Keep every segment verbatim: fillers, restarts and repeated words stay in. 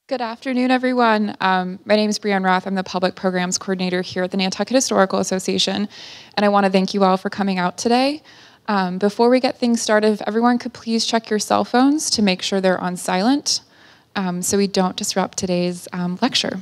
Good afternoon, everyone. Um, my name is Brianne Roth. I'm the Public Programs Coordinator here at the Nantucket Historical Association, and I want to thank you all for coming out today. Um, before we get things started, if everyone could please check your cell phones to make sure they're on silent um, so we don't disrupt today's um, lecture.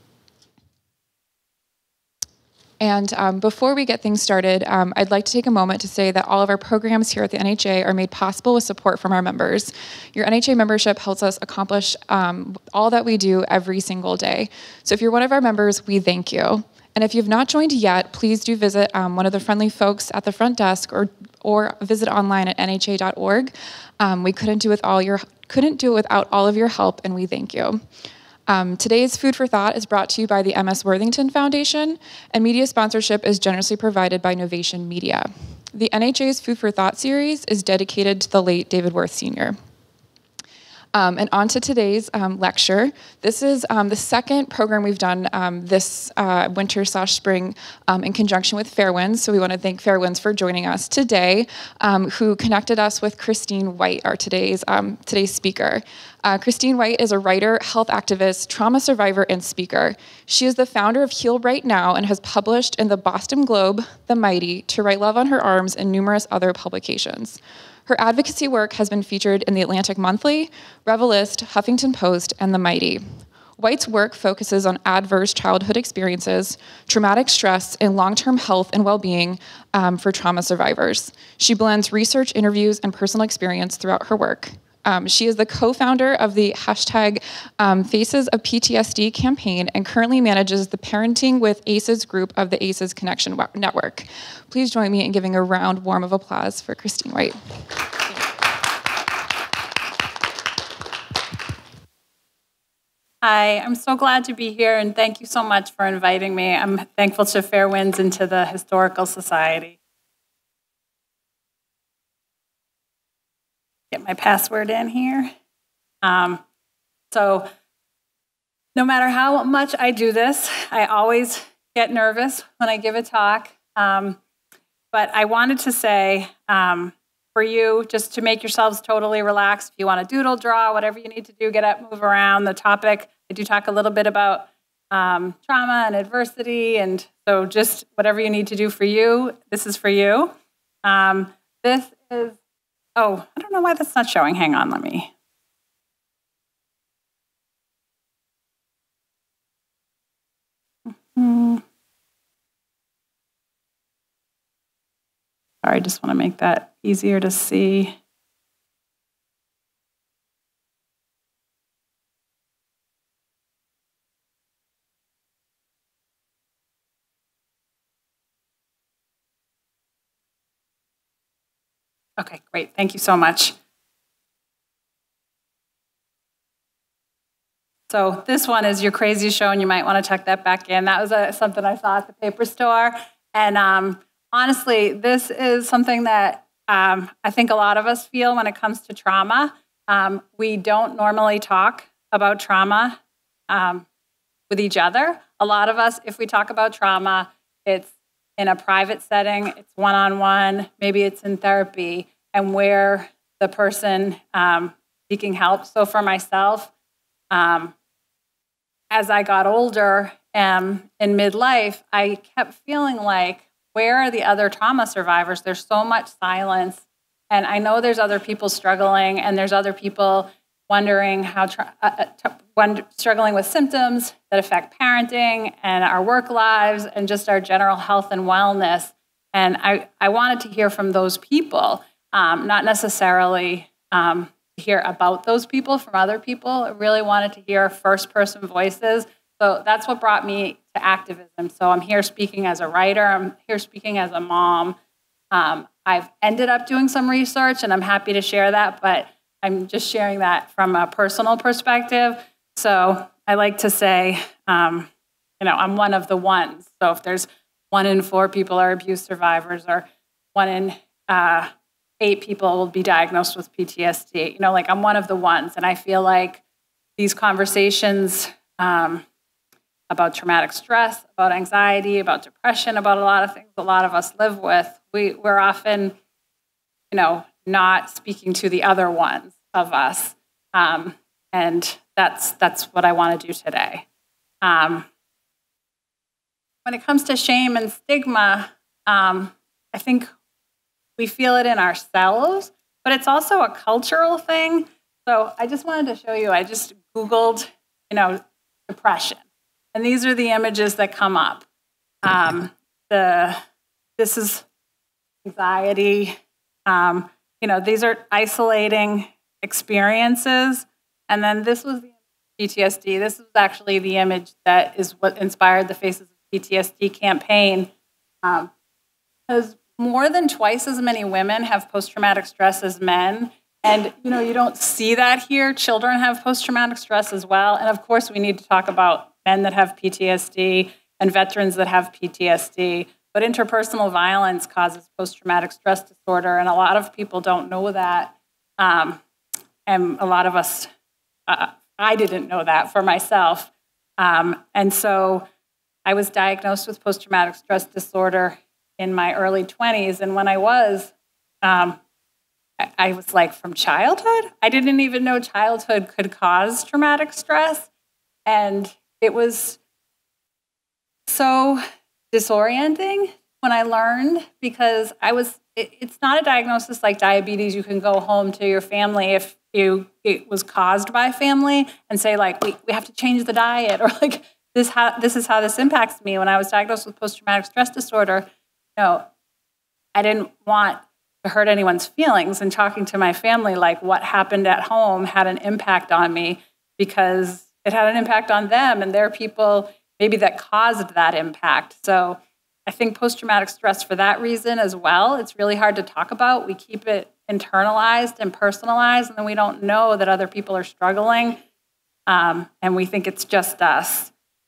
And um, before we get things started, um, I'd like to take a moment to say that all of our programs here at the N H A are made possible with support from our members. Your N H A membership helps us accomplish um, all that we do every single day. So if you're one of our members, we thank you. And if you've not joined yet, please do visit um, one of the friendly folks at the front desk or or visit online at N H A dot org. Um, we couldn't do with all your couldn't do it without all of your help, and we thank you. Um, today's Food for Thought is brought to you by the M S Worthington Foundation, and media sponsorship is generously provided by Novation Media. The N H A's Food for Thought series is dedicated to the late David Worth Senior Um, and on to today's um, lecture. This is um, the second program we've done um, this uh, winter slash spring um, in conjunction with Fairwinds. So we want to thank Fairwinds for joining us today, um, who connected us with Christine White, our today's um, today's speaker. Uh, Christine White is a writer, health activist, trauma survivor, and speaker. She is the founder of Heal Right Now and has published in the Boston Globe, The Mighty, To Write Love on Her Arms, and numerous other publications. Her advocacy work has been featured in the Atlantic Monthly, Revelist, Huffington Post, and The Mighty. White's work focuses on adverse childhood experiences, traumatic stress, and long-term health and well-being um, for trauma survivors. She blends research, interviews, and personal experience throughout her work. Um, she is the co-founder of the hashtag um, Faces of P T S D campaign and currently manages the Parenting with A C Es group of the A C Es Connection Network. Please join me in giving a round warm of applause for Christine White. Hi, I'm so glad to be here, and thank you so much for inviting me. I'm thankful to Fairwinds and to the Historical Society. Get my password in here. Um, so no matter how much I do this, I always get nervous when I give a talk. Um, but I wanted to say um, for you, just to make yourselves totally relaxed, if you want to doodle, draw, whatever you need to do, get up, move around. The topic, I do talk a little bit about um, trauma and adversity, and so just whatever you need to do for you, this is for you. Um, this is Oh, I don't know why that's not showing. Hang on, let me. Mm-hmm. Sorry, I just want to make that easier to see. Okay, great. Thank you so much. So this one is your crazy show, and you might want to check that back in. That was a, something I saw at the paper store. And um, honestly, this is something that um, I think a lot of us feel when it comes to trauma. Um, we don't normally talk about trauma um, with each other. A lot of us, if we talk about trauma, it's in a private setting, it's one-on-one, maybe it's in therapy, and where the person um, seeking help. So for myself, um, as I got older um, in midlife, I kept feeling like, where are the other trauma survivors? There's so much silence, and I know there's other people struggling, and there's other people wondering how, tra- uh, uh, struggling with symptoms that affect parenting and our work lives and just our general health and wellness. And I, I wanted to hear from those people, um, not necessarily um, hear about those people from other people. I really wanted to hear first-person voices. So that's what brought me to activism. So I'm here speaking as a writer. I'm here speaking as a mom. Um, I've ended up doing some research, and I'm happy to share that, but I'm just sharing that from a personal perspective. So I like to say, um, you know, I'm one of the ones. So if there's one in four people are abuse survivors, or one in uh, eight people will be diagnosed with P T S D, you know, like I'm one of the ones. And I feel like these conversations um, about traumatic stress, about anxiety, about depression, about a lot of things a lot of us live with, we, we're often, you know, not speaking to the other ones of us. Um, and that's, that's what I want to do today. Um, when it comes to shame and stigma, um, I think we feel it in ourselves, but it's also a cultural thing. So I just wanted to show you, I just Googled, you know, depression. And these are the images that come up. Um, the, this is anxiety. Um, you know, these are isolating experiences. And then this was the P T S D. This was actually the image that is what inspired the Faces of P T S D campaign. Um, because more than twice as many women have post-traumatic stress as men. And, you know, you don't see that here. Children have post-traumatic stress as well. And of course, we need to talk about men that have P T S D and veterans that have P T S D. But interpersonal violence causes post-traumatic stress disorder. And a lot of people don't know that. Um, and a lot of us, uh, I didn't know that for myself. Um, and so I was diagnosed with post-traumatic stress disorder in my early twenties. And when I was, um, I, I was like, from childhood? I didn't even know childhood could cause traumatic stress. And it was so disorienting when I learned, because I was, it, it's not a diagnosis like diabetes. You can go home to your family if you, it was caused by family and say like, we, we have to change the diet, or like this, how, this is how this impacts me. When I was diagnosed with post-traumatic stress disorder, no, I didn't want to hurt anyone's feelings, and talking to my family, like what happened at home had an impact on me, because it had an impact on them, and there are people maybe that caused that impact. So I think post-traumatic stress for that reason as well, it's really hard to talk about. We keep it internalized and personalized, and then we don't know that other people are struggling, um, and we think it's just us.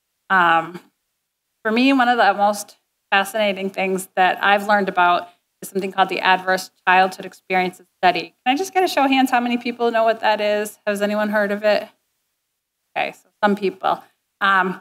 Um, for me, one of the most fascinating things that I've learned about is something called the Adverse Childhood Experiences Study. Can I just get a show of hands how many people know what that is? Has anyone heard of it? Okay, so some people. Um,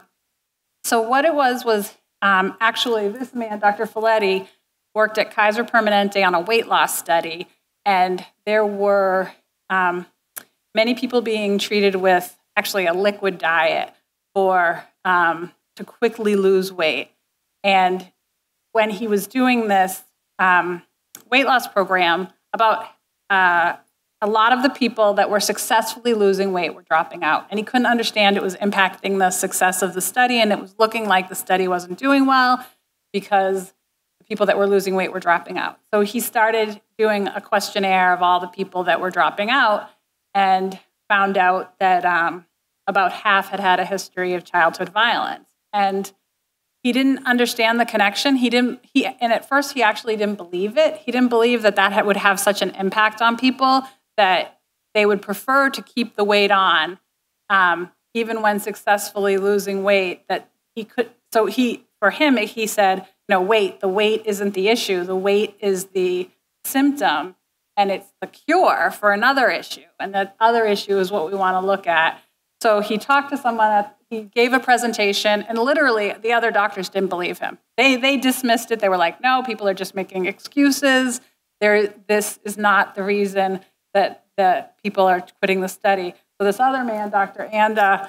so what it was was um, actually this man, Doctor Folletti, worked at Kaiser Permanente on a weight loss study, and there were um, many people being treated with actually a liquid diet for um, to quickly lose weight. And when he was doing this um, weight loss program, about uh, a lot of the people that were successfully losing weight were dropping out. And he couldn't understand it was impacting the success of the study, and it was looking like the study wasn't doing well because the people that were losing weight were dropping out. So he started doing a questionnaire of all the people that were dropping out, and found out that um, about half had had a history of childhood violence. And he didn't understand the connection. He didn't, he, and at first he actually didn't believe it. He didn't believe that that would have such an impact on people that they would prefer to keep the weight on, um, even when successfully losing weight, that he could, so he, for him, he said, no, wait, the weight isn't the issue. The weight is the symptom, and it's the cure for another issue. And that other issue is what we want to look at. So he talked to someone, at, he gave a presentation, and literally the other doctors didn't believe him. They they dismissed it. They were like, no, people are just making excuses. There, this is not the reason that, that people are quitting the study. So this other man, Doctor Anda,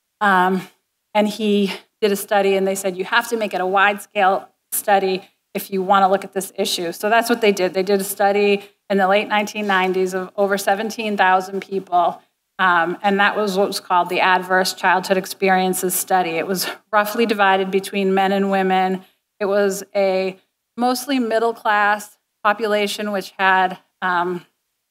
um, and he did a study, and they said, you have to make it a wide-scale study if you want to look at this issue. So that's what they did. They did a study in the late nineteen nineties of over seventeen thousand people. Um, and that was what was called the Adverse Childhood Experiences Study. It was roughly divided between men and women. It was a mostly middle-class population, which had um,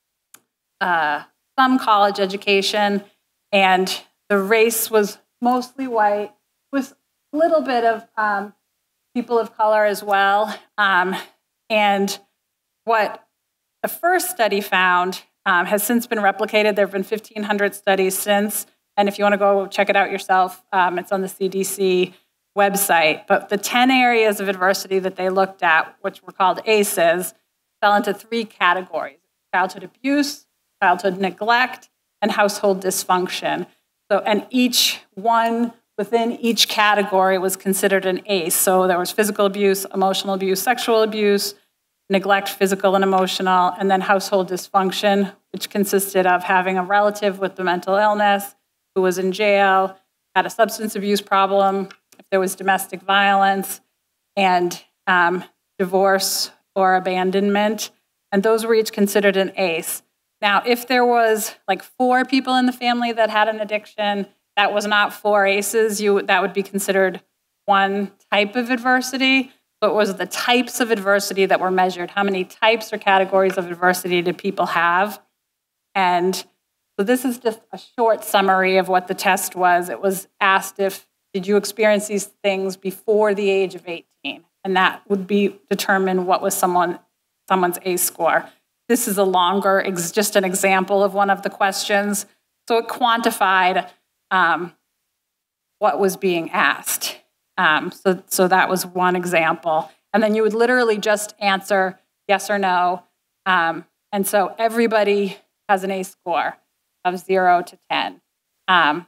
uh, some college education, and the race was mostly white, with a little bit of um, people of color as well. Um, and what the first study found Um, has since been replicated. There have been fifteen hundred studies since, and if you want to go check it out yourself, um, it's on the C D C website. But the ten areas of adversity that they looked at, which were called A C Es, fell into three categories: childhood abuse, childhood neglect, and household dysfunction. So, and each one within each category was considered an A C E. So there was physical abuse, emotional abuse, sexual abuse, neglect, physical and emotional, and then household dysfunction which consisted of having a relative with a mental illness who was in jail, had a substance abuse problem, if there was domestic violence, and um, divorce or abandonment. And those were each considered an A C E. Now, if there was like four people in the family that had an addiction, that was not four A C Es. You, that would be considered one type of adversity. So it was the types of adversity that were measured. How many types or categories of adversity did people have? And so this is just a short summary of what the test was. It was asked if, did you experience these things before the age of eighteen? And that would be determine what was someone, someone's A C E score. This is a longer, just an example of one of the questions. So it quantified um, what was being asked. Um, so, so that was one example. And then you would literally just answer yes or no. Um, and so everybody has an A C E score of zero to ten. Um,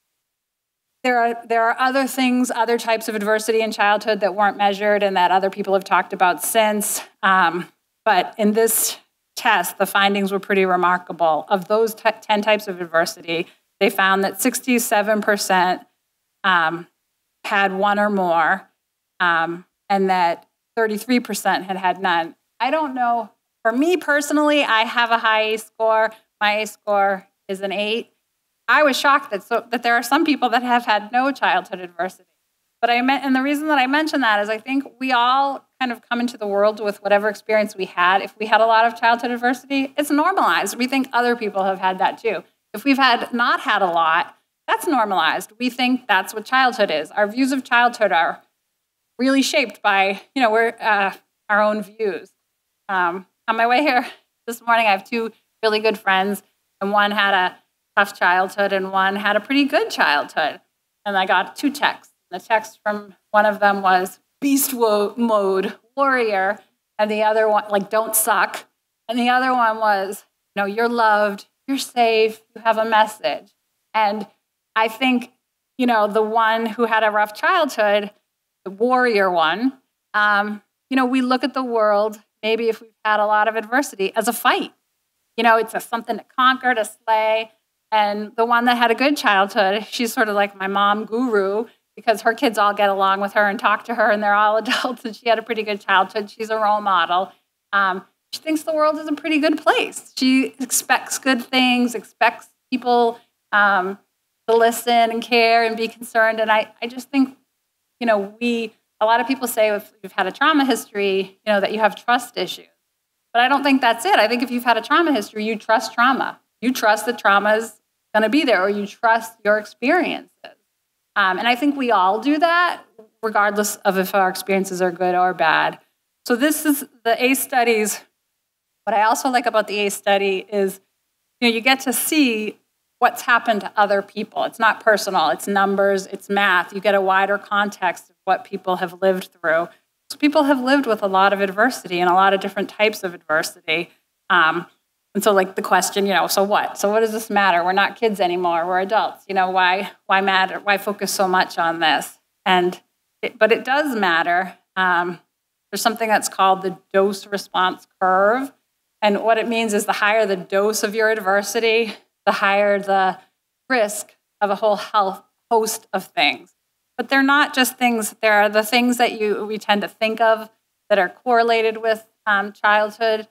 there are, there are other things, other types of adversity in childhood that weren't measured and that other people have talked about since. Um, but in this test, the findings were pretty remarkable. Of those t- ten types of adversity, they found that sixty-seven percent um, had one or more, um, and that thirty-three percent had had none. I don't know. For me personally, I have a high A C E score. My A C E score is an eight. I was shocked that so that there are some people that have had no childhood adversity. But I meant, and the reason that I mention that is I think we all kind of come into the world with whatever experience we had. If we had a lot of childhood adversity, it's normalized. We think other people have had that too. If we've had not had a lot, that's normalized. We think that's what childhood is. Our views of childhood are really shaped by, you know, we're uh, our own views. Um, on my way here this morning, I have two really good friends, and one had a tough childhood and one had a pretty good childhood. And I got two texts. The text from one of them was beast wo- mode, warrior, and the other one, like, don't suck. And the other one was, no, you're loved, you're safe, you have a message. And I think, you know, the one who had a rough childhood, the warrior one, um, you know, we look at the world, maybe if we've had a lot of adversity, as a fight. You know, it's a, something to conquer, to slay. And the one that had a good childhood, she's sort of like my mom guru, because her kids all get along with her and talk to her, and they're all adults, and she had a pretty good childhood. She's a role model. Um, she thinks the world is a pretty good place. She expects good things, expects people um, to listen and care and be concerned. And I, I just think, you know, we, a lot of people say if you've had a trauma history, you know, that you have trust issues. But I don't think that's it. I think if you've had a trauma history, you trust trauma. You trust that trauma is going to be there, or you trust your experiences. Um, and I think we all do that, regardless of if our experiences are good or bad. So this is the A C E studies. What I also like about the A C E study is, you know, you get to see what's happened to other people. It's not personal. It's numbers. It's math. You get a wider context of what people have lived through. So people have lived with a lot of adversity and a lot of different types of adversity. Um, And so, like, the question, you know, so what? So what does this matter? We're not kids anymore. We're adults. You know, why why matter? Why focus so much on this? And it, but it does matter. Um, there's something that's called the dose response curve. And what it means is the higher the dose of your adversity, the higher the risk of a whole health host of things. But they're not just things. There are the things that you we tend to think of that are correlated with um, childhood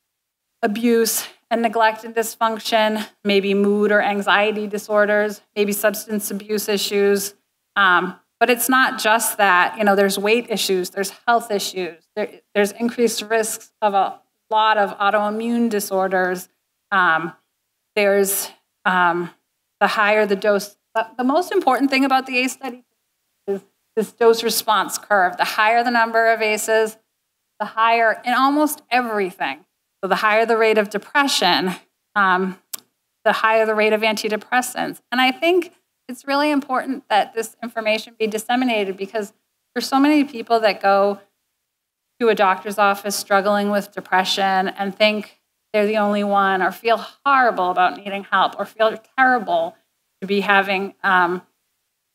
abuse and neglect and dysfunction, maybe mood or anxiety disorders, maybe substance abuse issues. Um, but it's not just that. You know, there's weight issues, there's health issues, there, there's increased risks of a lot of autoimmune disorders. Um, there's um, the higher the dose. The, the most important thing about the A C E study is this dose response curve. The higher the number of A C Es, the higher in almost everything. So the higher the rate of depression, um, the higher the rate of antidepressants. And I think it's really important that this information be disseminated, because there's so many people that go to a doctor's office struggling with depression and think they're the only one, or feel horrible about needing help, or feel terrible to be having um,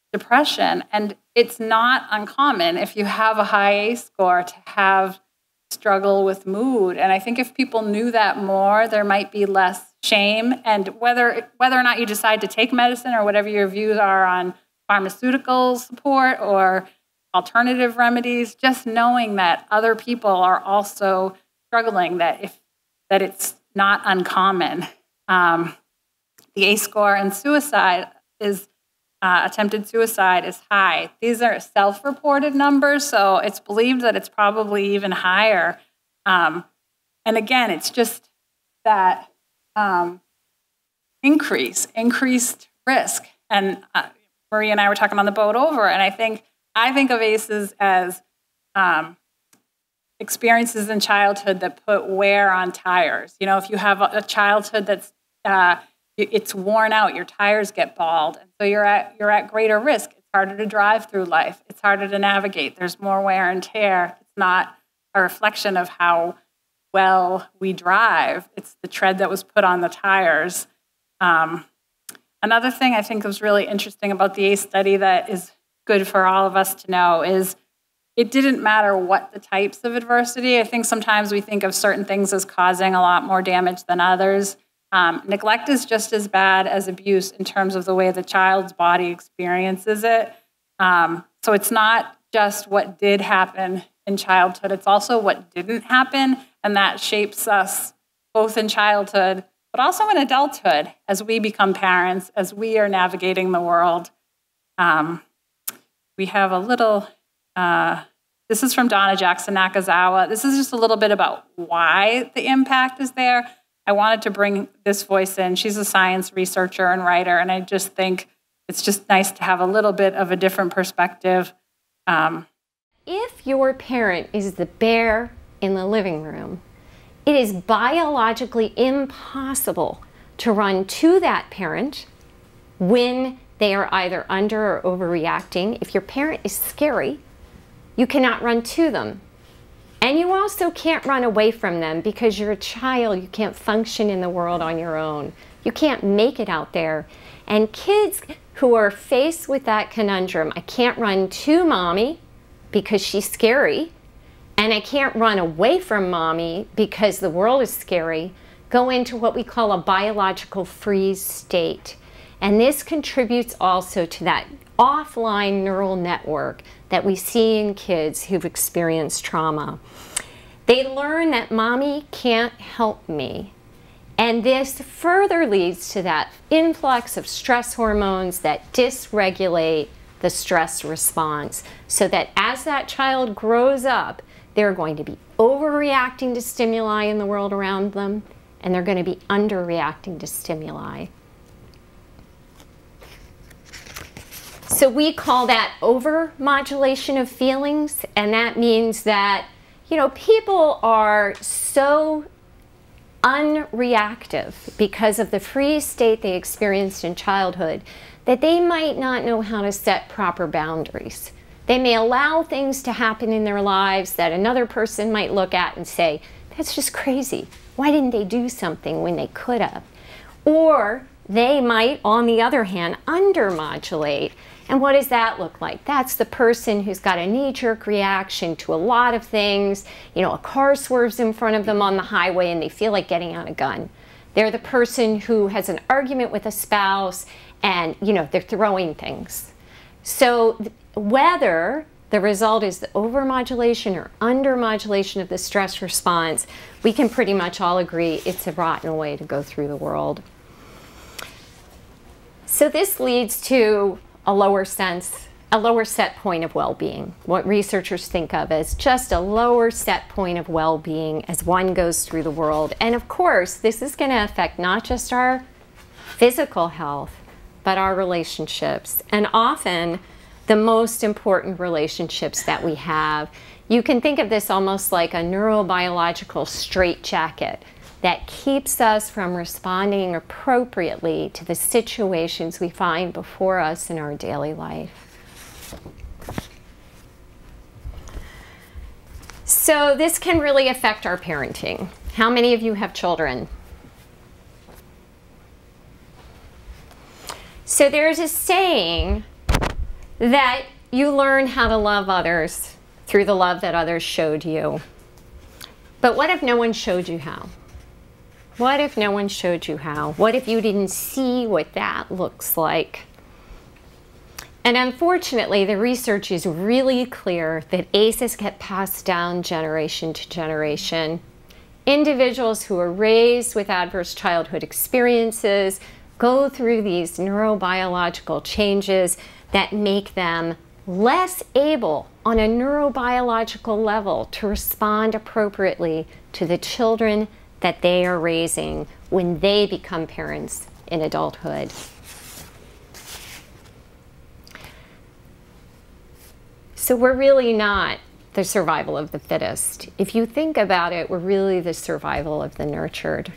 depression. And it's not uncommon, if you have a high A C E score, to have struggle with mood. And I think if people knew that more, there might be less shame. And whether whether or not you decide to take medicine or whatever your views are on pharmaceutical support or alternative remedies, just knowing that other people are also struggling, that if that it's not uncommon. Um, the A score in suicide is uh, attempted suicide is high. These are self-reported numbers, so it's believed that it's probably even higher. Um, and again, it's just that um, increase, increased risk. And uh, Marie and I were talking on the boat over, and I think I think of A C Es as um, experiences in childhood that put wear on tires. You know, if you have a childhood that's uh, it's worn out, your tires get bald, and so you're at you're at greater risk. It's harder to drive through life. It's harder to navigate. There's more wear and tear. It's not a reflection of how well we drive. It's the tread that was put on the tires. Um, another thing I think was really interesting about the A C E study that is good for all of us to know is it didn't matter what the types of adversity. I think sometimes we think of certain things as causing a lot more damage than others. Um, neglect is just as bad as abuse in terms of the way the child's body experiences it. Um, so it's not just what did happen in childhood, it's also what didn't happen, and that shapes us both in childhood, but also in adulthood as we become parents, as we are navigating the world. Um, we have a little... Uh, this is from Donna Jackson Nakazawa. This is just a little bit about why the impact is there. I wanted to bring this voice in. She's a science researcher and writer, and I just think it's just nice to have a little bit of a different perspective. Um, if your parent is the bear in the living room, it is biologically impossible to run to that parent when they are either under or overreacting. If your parent is scary, you cannot run to them. And you also can't run away from them because you're a child. You can't function in the world on your own. You can't make it out there. And kids who are faced with that conundrum, I can't run to mommy because she's scary, and I can't run away from mommy because the world is scary, go into what we call a biological freeze state. And this contributes also to that offline neural network that we see in kids who've experienced trauma. They learn that mommy can't help me. And this further leads to that influx of stress hormones that dysregulate the stress response, so that as that child grows up, they're going to be overreacting to stimuli in the world around them, and they're going to be underreacting to stimuli. So we call that overmodulation of feelings, and that means that, you know, people are so unreactive because of the freeze state they experienced in childhood that they might not know how to set proper boundaries. They may allow things to happen in their lives that another person might look at and say, that's just crazy. Why didn't they do something when they could have? Or they might, on the other hand, undermodulate. And what does that look like? That's the person who's got a knee-jerk reaction to a lot of things. You know, a car swerves in front of them on the highway and they feel like getting out a gun. They're the person who has an argument with a spouse and, you know, they're throwing things. So whether the result is the overmodulation or undermodulation of the stress response, we can pretty much all agree it's a rotten way to go through the world. So this leads to a lower sense, a lower set point of well-being, what researchers think of as just a lower set point of well-being as one goes through the world. And of course, this is going to affect not just our physical health, but our relationships. And often, the most important relationships that we have. You can think of this almost like a neurobiological straitjacket that keeps us from responding appropriately to the situations we find before us in our daily life. So this can really affect our parenting. How many of you have children? So there's a saying that you learn how to love others through the love that others showed you. But what if no one showed you how? What if no one showed you how? What if you didn't see what that looks like? And unfortunately, the research is really clear that A C Es get passed down generation to generation. Individuals who are raised with adverse childhood experiences go through these neurobiological changes that make them less able on a neurobiological level to respond appropriately to the children that they are raising when they become parents in adulthood. So we're really not the survival of the fittest. If you think about it, we're really the survival of the nurtured.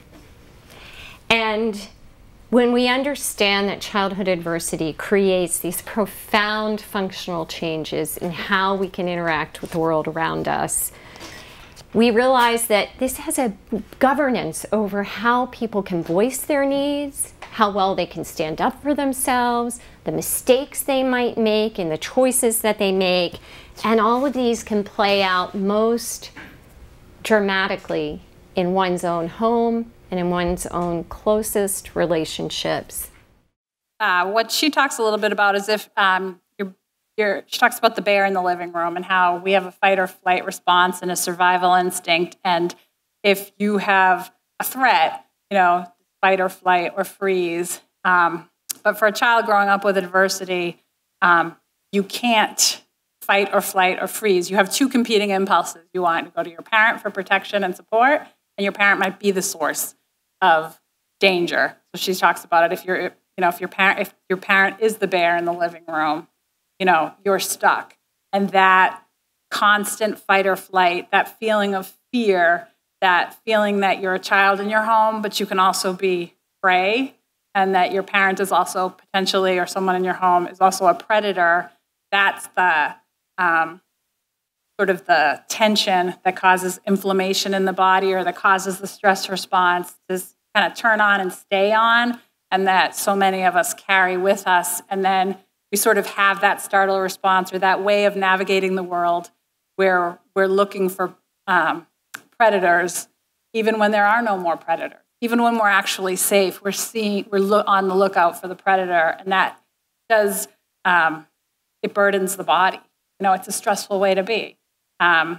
And when we understand that childhood adversity creates these profound functional changes in how we can interact with the world around us, we realize that this has a governance over how people can voice their needs, how well they can stand up for themselves, the mistakes they might make and the choices that they make. And all of these can play out most dramatically in one's own home and in one's own closest relationships. Uh, what she talks a little bit about is if um, you're, you're, she talks about the bear in the living room and how we have a fight or flight response and a survival instinct. And if you have a threat, you know, fight or flight or freeze. Um, but for a child growing up with adversity, um, you can't fight or flight or freeze. You have two competing impulses. You want to go to your parent for protection and support, and your parent might be the source of danger. So she talks about it. If you're, you know, if your parent, if your parent is the bear in the living room, you know, you're stuck. And that constant fight or flight, that feeling of fear, that feeling that you're a child in your home, but you can also be prey, and that your parent is also potentially, or someone in your home is also a predator. That's the um, sort of the tension that causes inflammation in the body, or that causes the stress response to kind of turn on and stay on, and that so many of us carry with us. And then we sort of have that startle response, or that way of navigating the world where we're looking for um, predators, even when there are no more predators. Even when we're actually safe, we're seeing, we're lo- on the lookout for the predator, and that does, um, it burdens the body. You know, it's a stressful way to be. Um,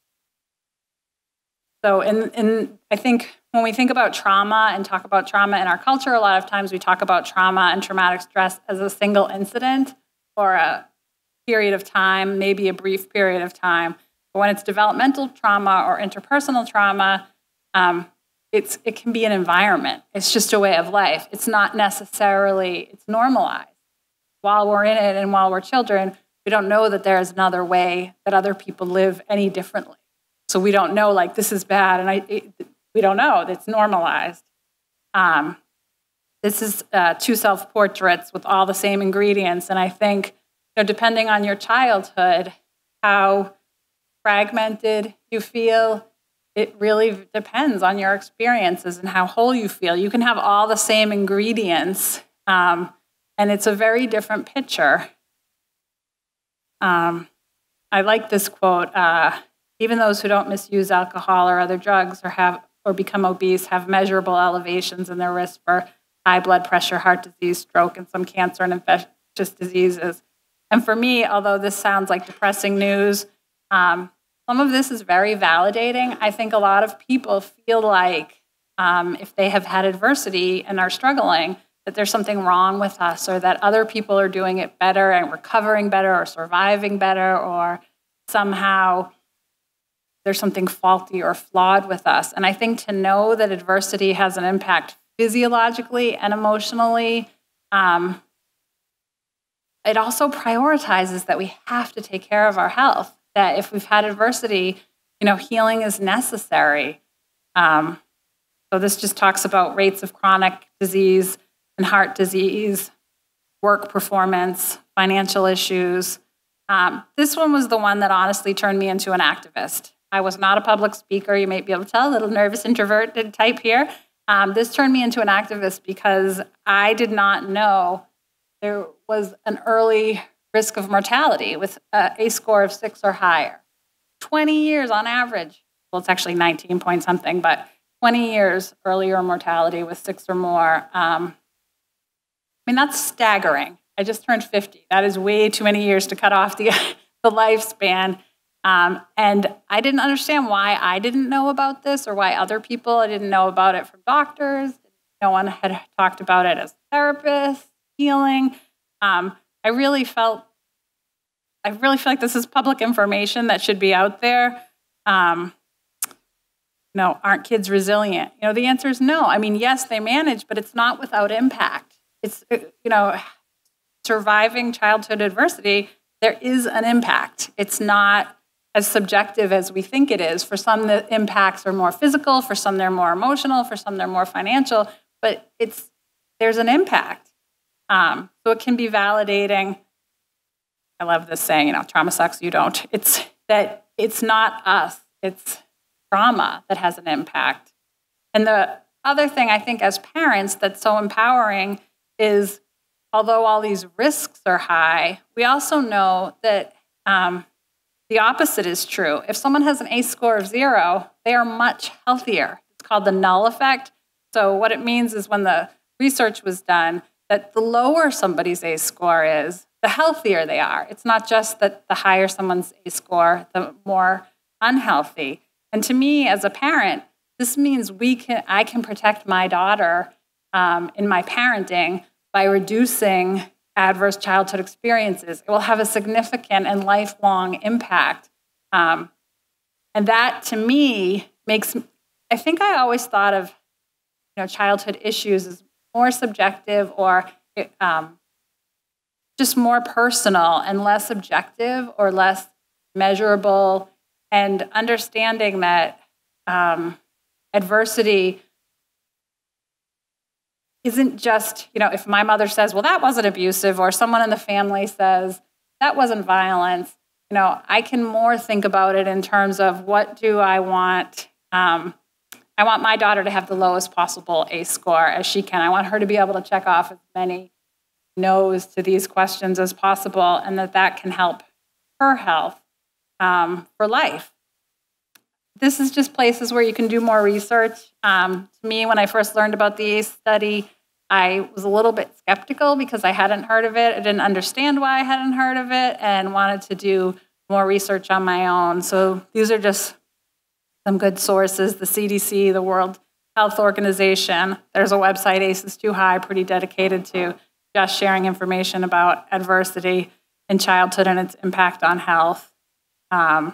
so, in, in, I think when we think about trauma and talk about trauma in our culture, a lot of times we talk about trauma and traumatic stress as a single incident or a period of time, maybe a brief period of time. But when it's developmental trauma or interpersonal trauma, um, it's it can be an environment. It's just a way of life. It's not necessarily, it's normalized. While we're in it and while we're children, we don't know that there is another way that other people live any differently. So we don't know, like, this is bad, and I it, we don't know. It's normalized. Um, this is uh, two self-portraits with all the same ingredients, and I think, you know, depending on your childhood, how fragmented you feel, it really depends on your experiences and how whole you feel. You can have all the same ingredients, um, and it's a very different picture. Um, I like this quote, uh, even those who don't misuse alcohol or other drugs or have or become obese have measurable elevations in their risk for high blood pressure, heart disease, stroke, and some cancer and infectious diseases. And for me, although this sounds like depressing news, um, some of this is very validating. I think a lot of people feel like um, if they have had adversity and are struggling, that there's something wrong with us, or that other people are doing it better and recovering better or surviving better, or somehow there's something faulty or flawed with us. And I think to know that adversity has an impact physiologically and emotionally, um, it also prioritizes that we have to take care of our health, that if we've had adversity, you know, healing is necessary. Um, so this just talks about rates of chronic disease and heart disease, work performance, financial issues. Um, this one was the one that honestly turned me into an activist. I was not a public speaker. You may be able to tell, a little nervous introverted type here. Um, this turned me into an activist because I did not know there was an early risk of mortality with a, a score of six or higher. twenty years on average well, it's actually nineteen point something, but twenty years earlier mortality with six or more. Um, I mean, that's staggering. I just turned fifty. That is way too many years to cut off the, the lifespan. Um, and I didn't understand why I didn't know about this or why other people, I didn't know about it from doctors. No one had talked about it as therapists, healing. Um, I really felt, I really feel like this is public information that should be out there. Um, you know, aren't kids resilient? You know, the answer is no. I mean, yes, they manage, but it's not without impact. It's, you know, surviving childhood adversity, there is an impact. It's not as subjective as we think it is. For some, the impacts are more physical. For some, they're more emotional. For some, they're more financial. But it's there's an impact. Um, so it can be validating. I love this saying, you know, trauma sucks, you don't. It's that it's not us. It's trauma that has an impact. And the other thing I think as parents that's so empowering is, although all these risks are high, we also know that um, the opposite is true. If someone has an A C E score of zero, they are much healthier. It's called the null effect. So what it means is when the research was done, that the lower somebody's A C E score is, the healthier they are. It's not just that the higher someone's A C E score, the more unhealthy. And to me, as a parent, this means we can I can protect my daughter um, in my parenting by reducing adverse childhood experiences. It will have a significant and lifelong impact. Um, and that, to me, makes, I think I always thought of, you know, childhood issues as more subjective or um, just more personal and less objective or less measurable, and understanding that um, adversity isn't just, you know, if my mother says, well, that wasn't abusive, or someone in the family says, that wasn't violence, you know, I can more think about it in terms of what do I want. Um, I want my daughter to have the lowest possible A C E score as she can. I want her to be able to check off as many no's to these questions as possible, and that that can help her health um, for life. This is just places where you can do more research. Um, to me, when I first learned about the A C E study, I was a little bit skeptical because I hadn't heard of it. I didn't understand why I hadn't heard of it and wanted to do more research on my own. So these are just some good sources. The C D C, the World Health Organization. There's a website, A C Es Too High, pretty dedicated to just sharing information about adversity in childhood and its impact on health. Um,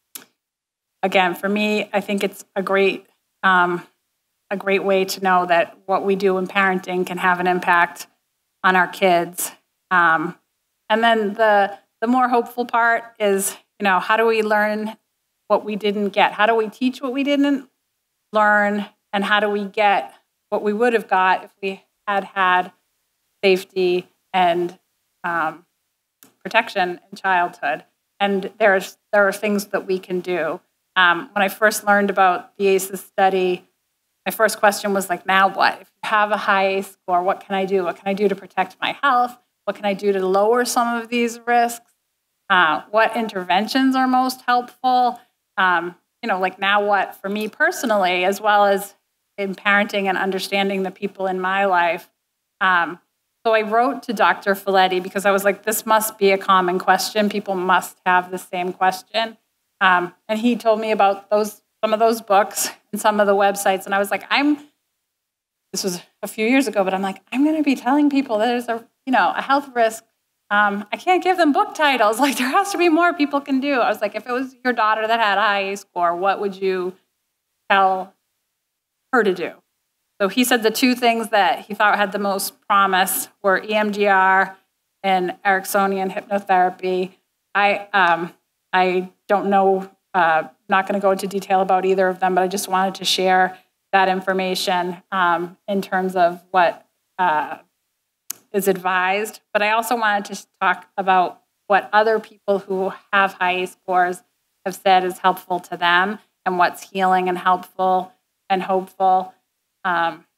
Again, for me, I think it's a great, um, a great way to know that what we do in parenting can have an impact on our kids. Um, and then the the more hopeful part is, you know, how do we learn what we didn't get? How do we teach what we didn't learn? And how do we get what we would have got if we had had safety and um, protection in childhood? And there's there are things that we can do. Um, when I first learned about the A C Es study, my first question was like, now what? If you have a high A C E score, what can I do? What can I do to protect my health? What can I do to lower some of these risks? Uh, what interventions are most helpful? Um, you know, like now what for me personally, as well as in parenting and understanding the people in my life. Um, so I wrote to Doctor Folletti because I was like, this must be a common question. People must have the same question. Um, and he told me about those, some of those books and some of the websites. And I was like, I'm, this was a few years ago, but I'm like, I'm going to be telling people that there's a, you know, a health risk. Um, I can't give them book titles. Like there has to be more people can do. I was like, if it was your daughter that had a high A score, what would you tell her to do? So he said the two things that he thought had the most promise were E M D R and Ericksonian hypnotherapy. I, um, I don't know, uh, not going to go into detail about either of them, but I just wanted to share that information um, in terms of what uh, is advised. But I also wanted to talk about what other people who have high A scores have said is helpful to them and what's healing and helpful and hopeful. Um,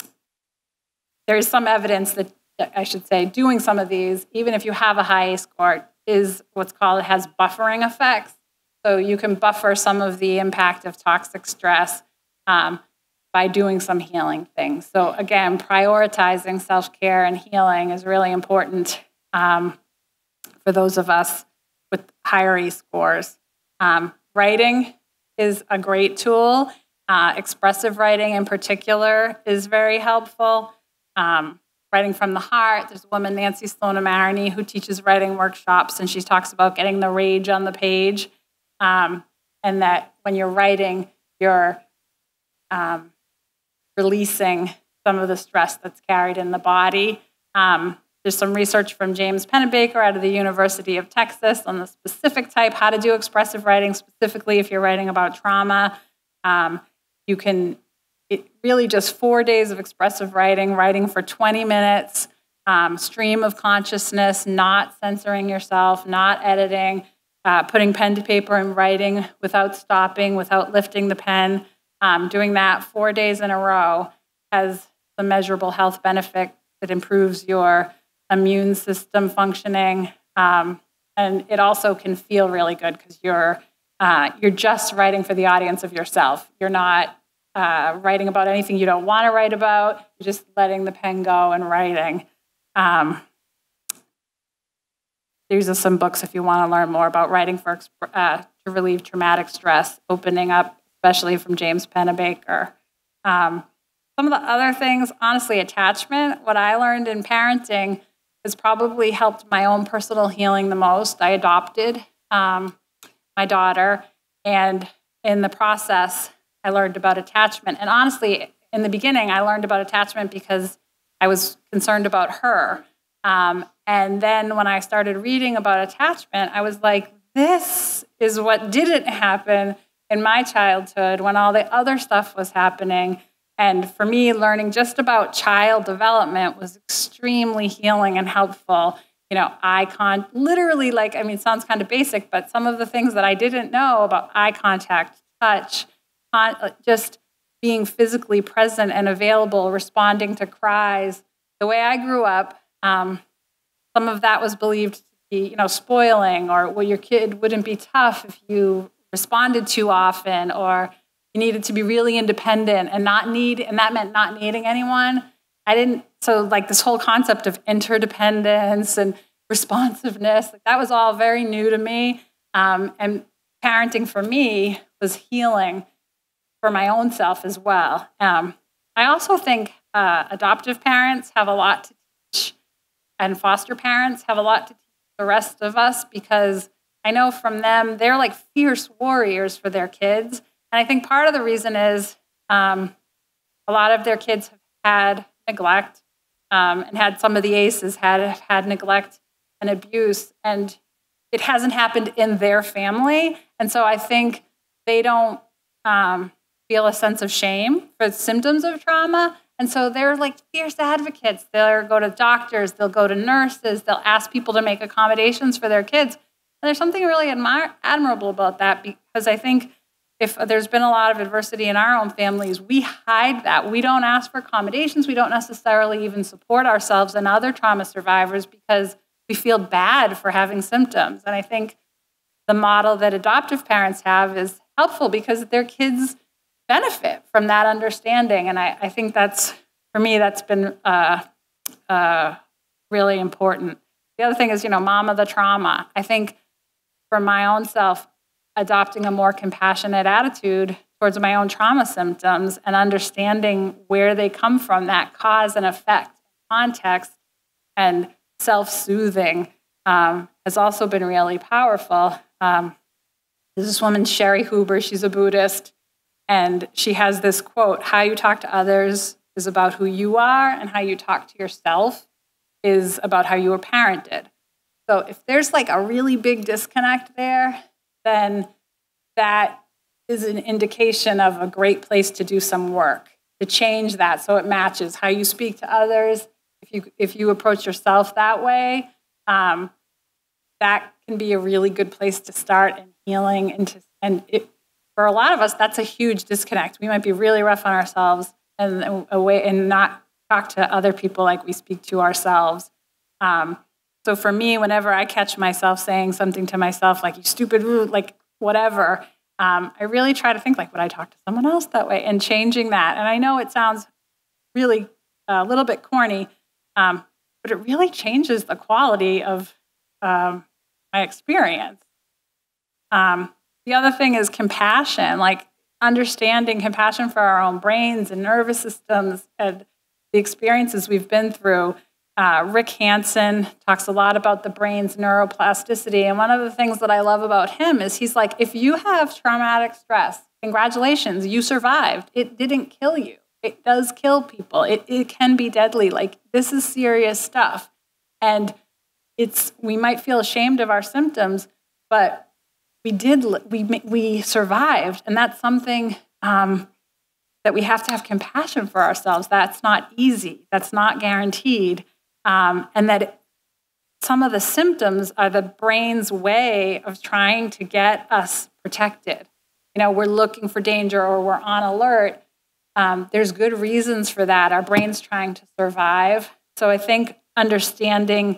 there is some evidence that, I should say, doing some of these, even if you have a high A score, is what's called, it has buffering effects. So you can buffer some of the impact of toxic stress um, by doing some healing things. So again, prioritizing self-care and healing is really important um, for those of us with higher E scores. Um, writing is a great tool. Uh, expressive writing in particular is very helpful. Um, writing from the heart, there's a woman, Nancy Sloan-Marini, who teaches writing workshops, and she talks about getting the rage on the page, um, and that when you're writing, you're um, releasing some of the stress that's carried in the body. Um, there's some research from James Pennebaker out of the University of Texas on the specific type, how to do expressive writing, specifically if you're writing about trauma. Um, you can, it really just four days of expressive writing, writing for twenty minutes, um, stream of consciousness, not censoring yourself, not editing, uh, putting pen to paper and writing without stopping, without lifting the pen. Um, doing that four days in a row has a measurable health benefit that improves your immune system functioning. Um, and it also can feel really good because you're, uh, you're just writing for the audience of yourself. You're not uh, writing about anything you don't want to write about. You're just letting the pen go and writing. Um, these are some books if you want to learn more about writing for uh, to relieve traumatic stress, opening up, especially from James Pennebaker. Um, some of the other things, honestly, attachment. What I learned in parenting has probably helped my own personal healing the most. I adopted um, my daughter, and in the process, I learned about attachment. And honestly, in the beginning, I learned about attachment because I was concerned about her. Um, and then when I started reading about attachment, I was like, this is what didn't happen in my childhood when all the other stuff was happening. And for me, learning just about child development was extremely healing and helpful. You know, eye contact, literally, like, I mean, it sounds kind of basic, but some of the things that I didn't know about eye contact, touch, con- just being physically present and available, responding to cries. The way I grew up, um, some of that was believed to be, you know, spoiling, or well, your kid wouldn't be tough if you responded too often, or you needed to be really independent and not need, and that meant not needing anyone. I didn't, so like this whole concept of interdependence and responsiveness, like that was all very new to me. Um, and parenting for me was healing for my own self as well. Um, I also think uh, adoptive parents have a lot to teach, and foster parents have a lot to teach the rest of us, because I know from them, they're like fierce warriors for their kids. And I think part of the reason is um, a lot of their kids have had neglect um, and had some of the aces had have had neglect and abuse, and it hasn't happened in their family. And so I think they don't um, feel a sense of shame for symptoms of trauma. And so they're like fierce advocates. They'll go to doctors, they'll go to nurses, they'll ask people to make accommodations for their kids. And there's something really admir- admirable about that, because I think if there's been a lot of adversity in our own families, we hide that. We don't ask for accommodations. We don't necessarily even support ourselves and other trauma survivors because we feel bad for having symptoms. And I think the model that adoptive parents have is helpful because their kids benefit from that understanding. And I, I think that's, for me, that's been uh, uh, really important. The other thing is, you know, mama the trauma. I think for my own self, adopting a more compassionate attitude towards my own trauma symptoms and understanding where they come from, that cause and effect, context, and self-soothing um, has also been really powerful. Um, there's this woman, Sherry Huber, she's a Buddhist, and she has this quote, how you talk to others is about who you are, and how you talk to yourself is about how you were parented. So if there's like a really big disconnect there, then that is an indication of a great place to do some work, to change that so it matches how you speak to others. If you if you approach yourself that way, um, that can be a really good place to start in healing. And, to, and it, for a lot of us, that's a huge disconnect. We might be really rough on ourselves and, away, and not talk to other people like we speak to ourselves. Um, So for me, whenever I catch myself saying something to myself, like, you stupid, rude, like, whatever, um, I really try to think like, would I talk to someone else that way, and changing that. And I know it sounds really a little bit corny, um, but it really changes the quality of um, my experience. Um, the other thing is compassion, like understanding compassion for our own brains and nervous systems and the experiences we've been through. Uh, Rick Hansen talks a lot about the brain's neuroplasticity. And one of the things that I love about him is he's like, if you have traumatic stress, congratulations, you survived. It didn't kill you. It does kill people. It, it can be deadly. Like, this is serious stuff. And it's, we might feel ashamed of our symptoms, but we did, we, we survived. And that's something um, that we have to have compassion for ourselves. That's not easy. That's not guaranteed. Um, and that it, some of the symptoms are the brain's way of trying to get us protected. You know, we're looking for danger or we're on alert. Um, there's good reasons for that. Our brain's trying to survive. So I think understanding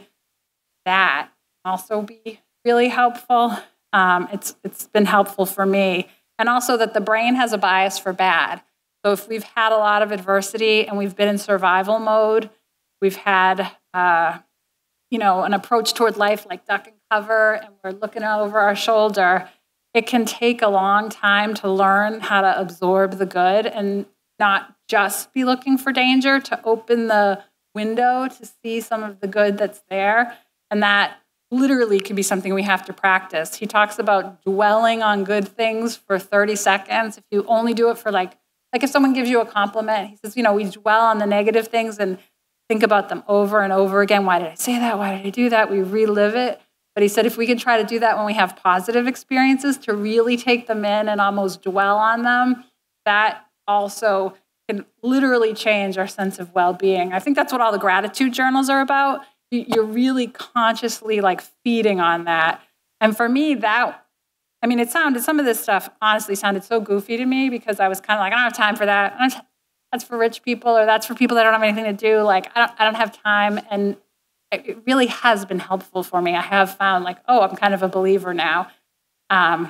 that can also be really helpful. Um, it's it's been helpful for me. And also that the brain has a bias for bad. So if we've had a lot of adversity and we've been in survival mode, we've had, uh, you know, an approach toward life like duck and cover, and we're looking over our shoulder, it can take a long time to learn how to absorb the good and not just be looking for danger, to open the window to see some of the good that's there. And that literally can be something we have to practice. He talks about dwelling on good things for thirty seconds. If you only do it for like, like if someone gives you a compliment, he says, you know, we dwell on the negative things and think about them over and over again. Why did I say that? Why did I do that? We relive it. But he said if we can try to do that when we have positive experiences, to really take them in and almost dwell on them, that also can literally change our sense of well-being. I think that's what all the gratitude journals are about. You're really consciously like feeding on that. And for me, that, I mean, it sounded, some of this stuff honestly sounded so goofy to me because I was kind of like, I don't have time for that. I don't, that's for rich people, or that's for people that don't have anything to do. Like, I don't, I don't have time. And it really has been helpful for me. I have found like, oh, I'm kind of a believer now. Um,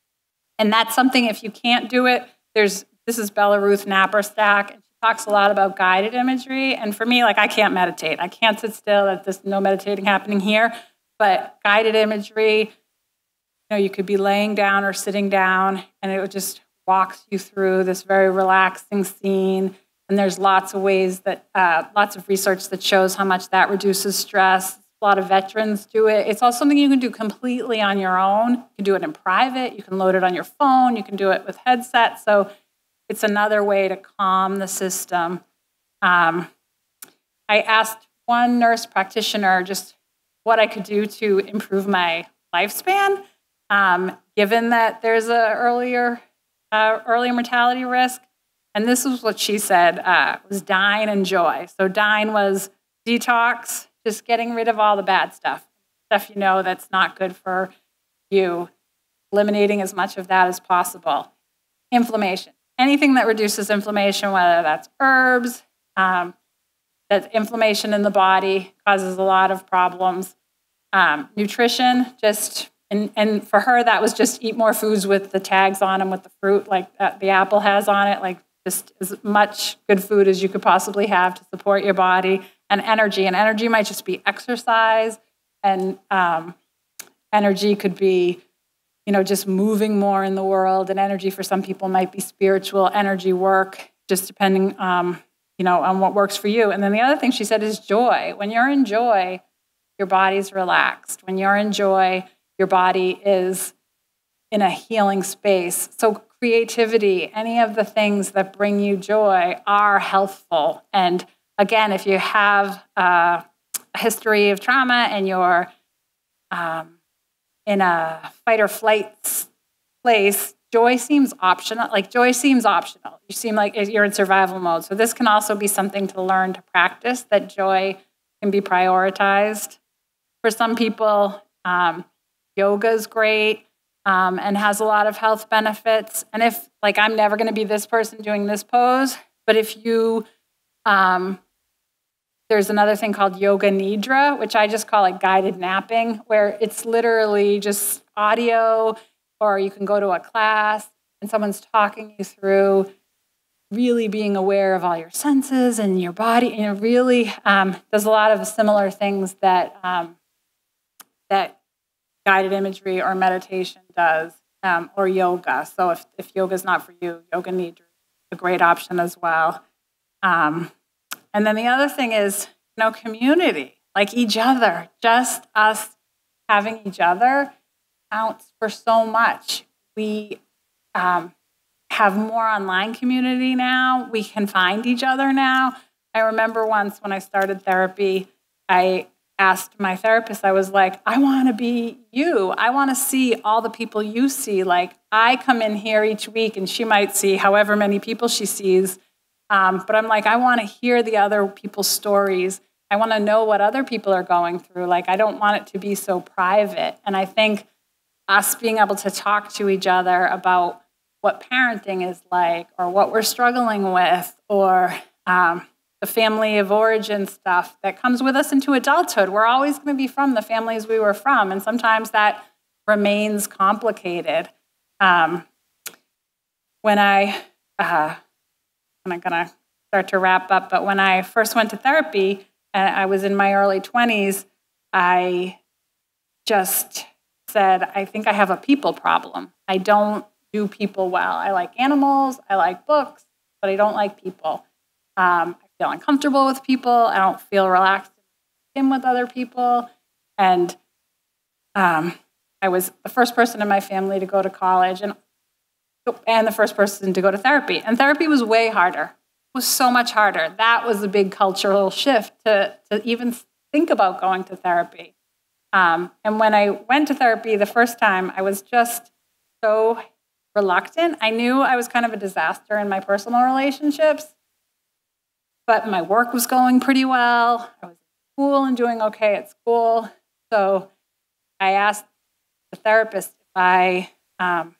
and that's something, if you can't do it, there's, this is Bella Ruth Napperstack, and she talks a lot about guided imagery. And for me, like, I can't meditate. I can't sit still. There's no meditating happening here. But guided imagery, you know, you could be laying down or sitting down, and it would just walks you through this very relaxing scene. And there's lots of ways that, uh, lots of research that shows how much that reduces stress. A lot of veterans do it. It's also something you can do completely on your own. You can do it in private. You can load it on your phone. You can do it with headsets. So it's another way to calm the system. Um, I asked one nurse practitioner just what I could do to improve my lifespan, um, given that there's a earlier uh, earlier mortality risk. And this is what she said, uh, was dine and joy. So dine was detox, just getting rid of all the bad stuff, stuff you know that's not good for you, eliminating as much of that as possible. Inflammation, anything that reduces inflammation, whether that's herbs, um, that inflammation in the body causes a lot of problems. Um, nutrition, just, and, and for her, that was just eat more foods with the tags on them, with the fruit like that the apple has on it, like just as much good food as you could possibly have to support your body. And energy, and energy might just be exercise, and um, energy could be, you know, just moving more in the world, and energy for some people might be spiritual energy work, just depending, um, you know, on what works for you. And then the other thing she said is joy. When you're in joy, your body's relaxed. When you're in joy, your body is in a healing space. So creativity, any of the things that bring you joy are healthful. And again, if you have uh, a history of trauma and you're um, in a fight or flight place, joy seems optional. Like joy seems optional. You seem like you're in survival mode. So this can also be something to learn to practice, that joy can be prioritized. For some people, um, yoga is great um, and has a lot of health benefits. And if, like, I'm never going to be this person doing this pose, but if you, um, there's another thing called yoga nidra, which I just call like guided napping, where it's literally just audio. or you can go to a class and someone's talking you through really being aware of all your senses and your body, and it really um, does a lot of similar things that um, that guided imagery or meditation does, um, or yoga. So if, if yoga is not for you, yoga nidra is a great option as well. Um, and then the other thing is, you know, community, like each other, just us having each other counts for so much. We um, have more online community now. We can find each other now. I remember once when I started therapy, I asked my therapist, I was like, I want to be you. I want to see all the people you see. Like, I come in here each week and she might see however many people she sees. Um, but I'm like, I want to hear the other people's stories. I want to know what other people are going through. Like, I don't want it to be so private. And I think us being able to talk to each other about what parenting is like, or what we're struggling with, or um, the family of origin stuff that comes with us into adulthood. We're always going to be from the families we were from, and sometimes that remains complicated. Um, when I, uh, and I'm going to start to wrap up, but when I first went to therapy, and I was in my early twenties, I just said, I think I have a people problem. I don't do people well. I like animals, I like books, but I don't like people. Um, I feel uncomfortable with people. I don't feel relaxed in with other people. And um, I was the first person in my family to go to college, and and the first person to go to therapy. And therapy was way harder. It was so much harder. That was a big cultural shift to, to even think about going to therapy. Um, and when I went to therapy the first time, I was just so reluctant. I knew I was kind of a disaster in my personal relationships, but my work was going pretty well. I was in school and doing okay at school. So I asked the therapist if I, um,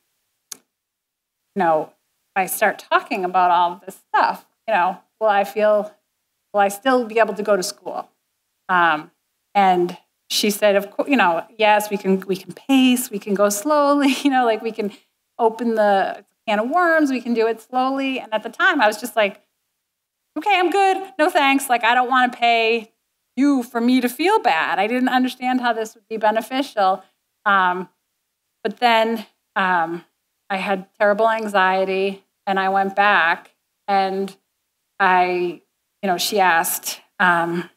you know, if I start talking about all of this stuff, you know, will I feel, will I still be able to go to school? Um, and she said, of course, you know, yes, we can, we can pace, we can go slowly, you know, like we can open the can of worms, we can do it slowly. And at the time I was just like, okay, I'm good. No thanks. Like, I don't want to pay you for me to feel bad. I didn't understand how this would be beneficial. Um, but then um, I had terrible anxiety, and I went back, and I, you know, she asked, um,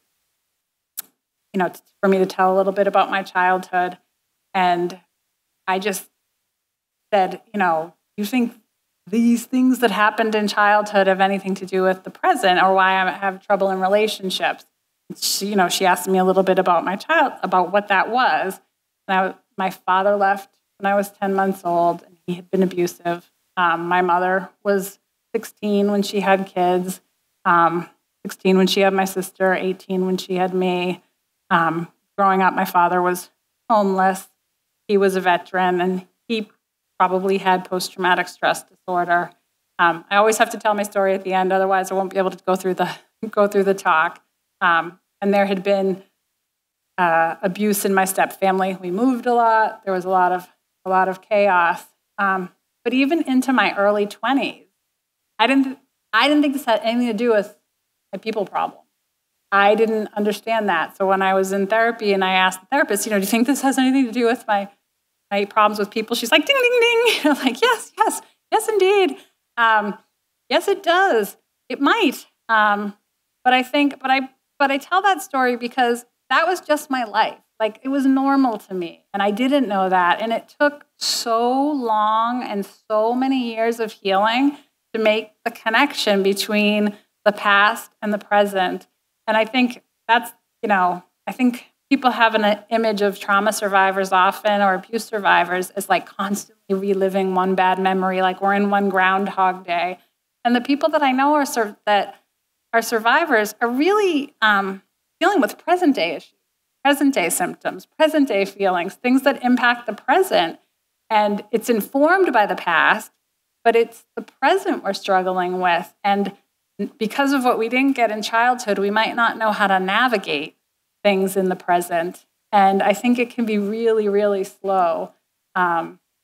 you know, for me to tell a little bit about my childhood. And I just said, you know, you think these things that happened in childhood have anything to do with the present, or why I have trouble in relationships? She, you know, she asked me a little bit about my child, about what that was. And I, my father left when I was ten months old, and he had been abusive. Um, my mother was sixteen when she had kids, um, sixteen when she had my sister, eighteen when she had me. Um, growing up, my father was homeless. He was a veteran, and he probably had post-traumatic stress disorder. Um, I always have to tell my story at the end, otherwise I won't be able to go through the go through the talk. Um, and there had been uh, abuse in my step family. We moved a lot. There was a lot of a lot of chaos. Um, but even into my early twenties, I didn't I didn't think this had anything to do with my people problem. I didn't understand that. So when I was in therapy and I asked the therapist, you know, do you think this has anything to do with my my problems with people? She's like, ding, ding, ding. I'm like, yes, yes, yes, indeed. Um, yes, it does. It might. Um, but I think, but I, but I tell that story because that was just my life. Like, it was normal to me, and I didn't know that. And it took so long and so many years of healing to make the connection between the past and the present. And I think that's, you know, I think people have an image of trauma survivors often, or abuse survivors, as like constantly reliving one bad memory, like we're in one Groundhog Day. And the people that I know are sur- that are survivors are really um, dealing with present day issues, present day symptoms, present day feelings, things that impact the present. And it's informed by the past, but it's the present we're struggling with. And because of what we didn't get in childhood, we might not know how to navigate things in the present. And I think it can be really, really slow. Um,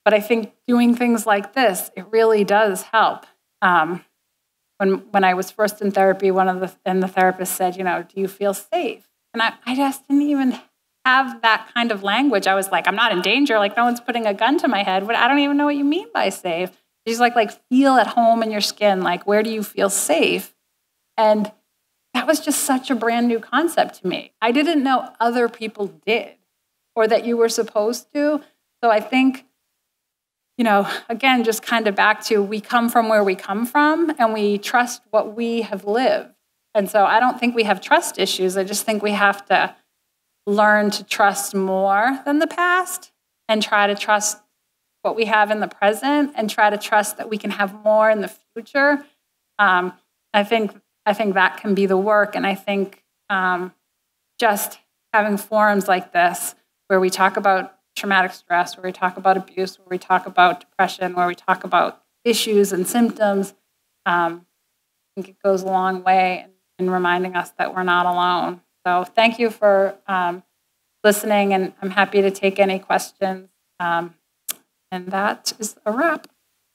but I think doing things like this, it really does help. Um, when when I was first in therapy, one of the and the therapist said, you know, do you feel safe? And I, I just didn't even have that kind of language. I was like, I'm not in danger. Like, no one's putting a gun to my head. But I don't even know what you mean by safe. She's like, like feel at home in your skin. Like, where do you feel safe? And that was just such a brand new concept to me. I didn't know other people did, or that you were supposed to. So I think, you know, again, just kind of back to, we come from where we come from, and we trust what we have lived. And so I don't think we have trust issues. I just think we have to learn to trust more than the past, and try to trust what we have in the present, and try to trust that we can have more in the future. Um, I think I think that can be the work. And I think um, just having forums like this, where we talk about traumatic stress, where we talk about abuse, where we talk about depression, where we talk about issues and symptoms, um, I think it goes a long way in, in reminding us that we're not alone. So thank you for um, listening, and I'm happy to take any questions. Um, and that is a wrap.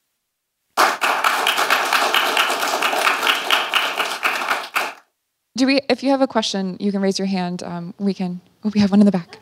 Do we? If you have a question, you can raise your hand. Um, we can. Oh, we have one in the back.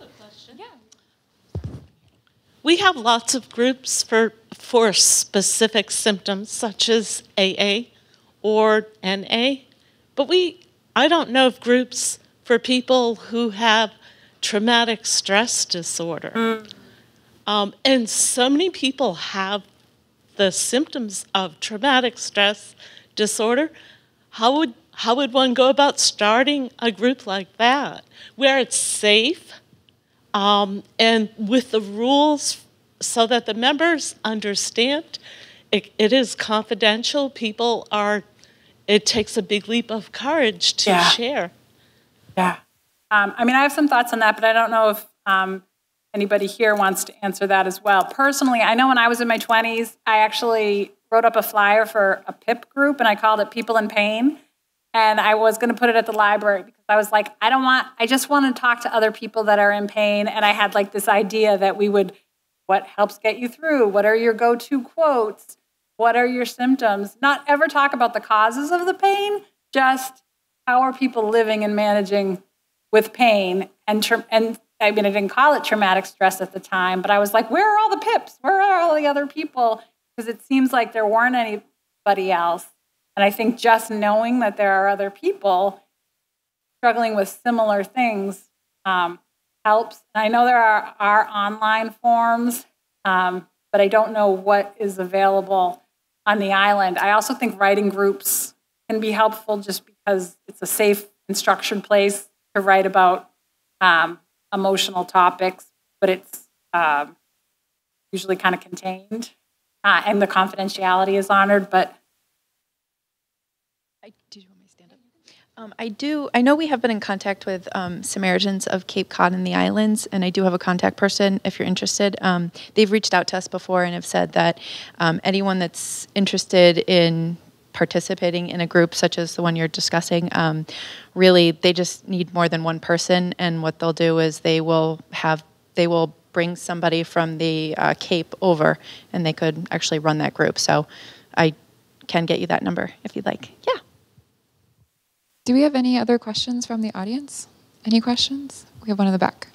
We have lots of groups for, for specific symptoms, such as A A or N A, but we, I don't know of groups for people who have traumatic stress disorder. Mm. Um, and so many people have the symptoms of traumatic stress disorder. How would, how would one go about starting a group like that, where it's safe, Um, and with the rules so that the members understand it, it is confidential? People are, it takes a big leap of courage to yeah. share. Yeah. Um, I mean, I have some thoughts on that, but I don't know if um, anybody here wants to answer that as well. Personally, I know when I was in my twenties, I actually wrote up a flyer for a P I P group, and I called it People in Pain. And I was going to put it at the library because I was like, I don't want, I just want to talk to other people that are in pain. And I had like this idea that we would, what helps get you through? What are your go-to quotes? What are your symptoms? Not ever talk about the causes of the pain, just how are people living and managing with pain? And, tra- and I mean, I didn't call it traumatic stress at the time, but I was like, where are all the P I Ps? Where are all the other people? Because it seems like there weren't anybody else. And I think just knowing that there are other people struggling with similar things um, helps. And I know there are, are online forums, um, but I don't know what is available on the island. I also think writing groups can be helpful, just because it's a safe and structured place to write about um, emotional topics, but it's um, usually kind of contained, uh, and the confidentiality is honored. But I, did you want me to stand up? Um, I do. I know we have been in contact with um, Samaritans of Cape Cod and the islands, and I do have a contact person if you're interested. Um, they've reached out to us before and have said that um, anyone that's interested in participating in a group such as the one you're discussing, um, really they just need more than one person, and what they'll do is they will have they will bring somebody from the uh, Cape over, and they could actually run that group. So I can get you that number if you'd like. Yeah. Do we have any other questions from the audience? Any questions? We have one in the back.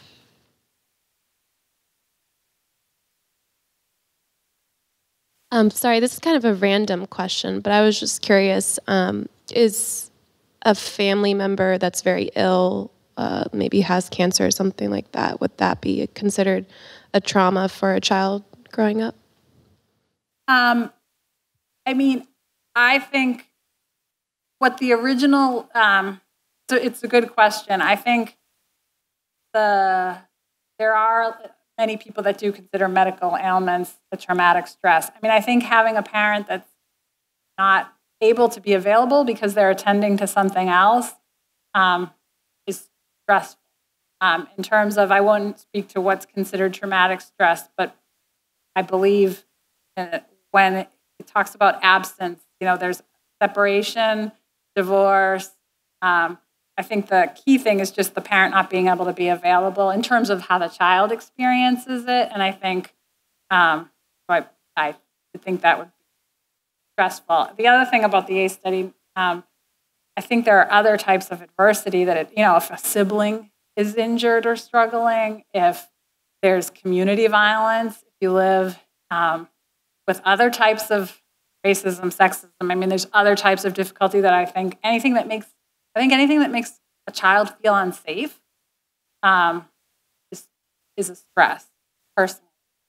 Um, sorry, this is kind of a random question, but I was just curious, um, is a family member that's very ill, uh, maybe has cancer or something like that, would that be considered a trauma for a child growing up? Um, I mean, I think what the original, um, so it's a good question. I think the there are many people that do consider medical ailments a traumatic stress. I mean, I think having a parent that's not able to be available because they're attending to something else um, is stressful. Um, in terms of, I won't speak to what's considered traumatic stress, but I believe when it talks about absence, you know, there's separation, divorce. Um, I think the key thing is just the parent not being able to be available in terms of how the child experiences it. And I think Um, so I, I think that would be stressful. The other thing about the ACE study, um, I think there are other types of adversity that, it, you know, if a sibling is injured or struggling, if there's community violence, if you live um, with other types of racism, sexism, I mean, there's other types of difficulty that I think anything that makes, I think anything that makes a child feel unsafe um, is, is a stress, personally.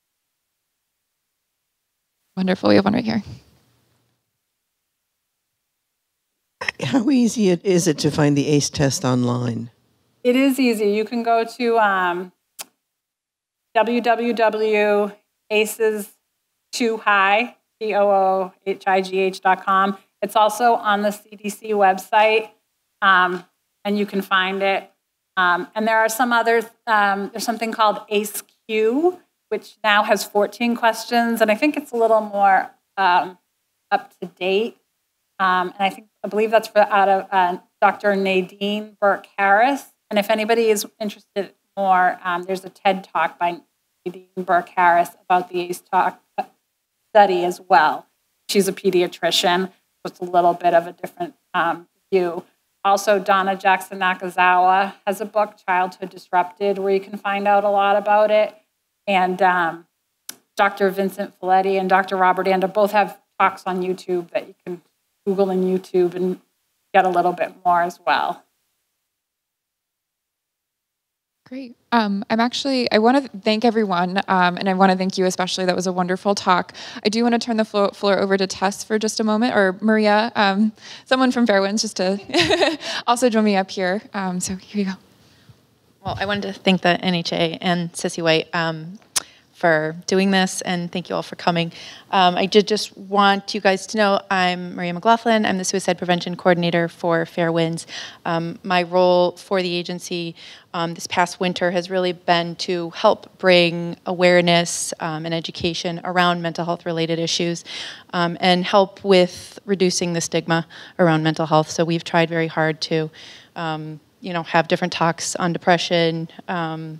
Wonderful. We have one right here. How easy it is it to find the ACE test online? It is easy. You can go to um, w w w dot aces two high, T O O H I G H dot com. It's also on the C D C website, um, and you can find it. Um, and there are some others. Um, there's something called ACE Q, which now has fourteen questions, and I think it's a little more um, up to date. Um, and I think I believe that's for, out of uh, Doctor Nadine Burke-Harris. And if anybody is interested more, um, there's a TED Talk by Nadine Burke-Harris about the ACE talk study as well. She's a pediatrician, so it's a little bit of a different um, view. Also, Donna Jackson Nakazawa has a book, Childhood Disrupted, where you can find out a lot about it. And um, Doctor Vincent Folletti and Doctor Robert Anda both have talks on YouTube that you can Google and YouTube and get a little bit more as well. Great. Um, I'm actually, I want to thank everyone, um, and I want to thank you especially. That was a wonderful talk. I do want to turn the floor, floor over to Tess for just a moment, or Maria, um, someone from Fairwinds, just to also join me up here. Um, so here you go. Well, I wanted to thank the N H A and Sissy White um, for doing this, and thank you all for coming. Um, I did just want you guys to know I'm Maria McLaughlin. I'm the Suicide Prevention Coordinator for Fairwinds. Um, my role for the agency um, this past winter has really been to help bring awareness um, and education around mental health related issues um, and help with reducing the stigma around mental health. So we've tried very hard to um, you know, have different talks on depression, um,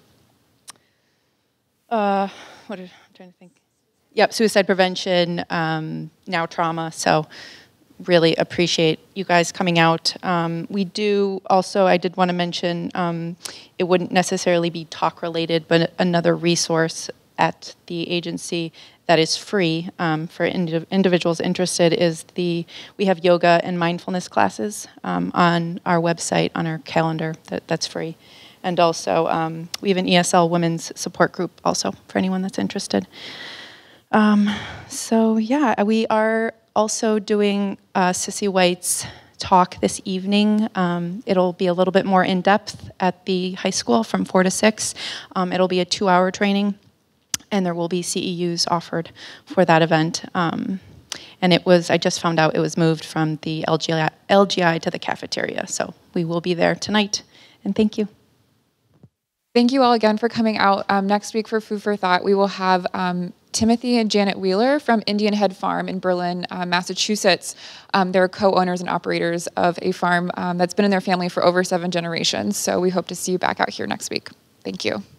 Uh, what are, I'm trying to think. Yep, suicide prevention, um, now trauma. So really appreciate you guys coming out. Um, we do also, I did want to mention, um, it wouldn't necessarily be talk related, but another resource at the agency that is free um, for indiv individuals interested is the, we have yoga and mindfulness classes um, on our website, on our calendar, that, that's free. And also, um, we have an E S L women's support group also for anyone that's interested. Um, so yeah, we are also doing uh, Sissy White's talk this evening. Um, it'll be a little bit more in depth at the high school from four to six. Um, it'll be a two hour training, and there will be C E Us offered for that event. Um, and it was, I just found out it was moved from the L G I, L G I to the cafeteria. So we will be there tonight, and thank you. Thank you all again for coming out. Um, next week for Food for Thought, we will have um, Timothy and Janet Wheeler from Indian Head Farm in Berlin, uh, Massachusetts. Um, they're co-owners and operators of a farm um, that's been in their family for over seven generations. So we hope to see you back out here next week. Thank you.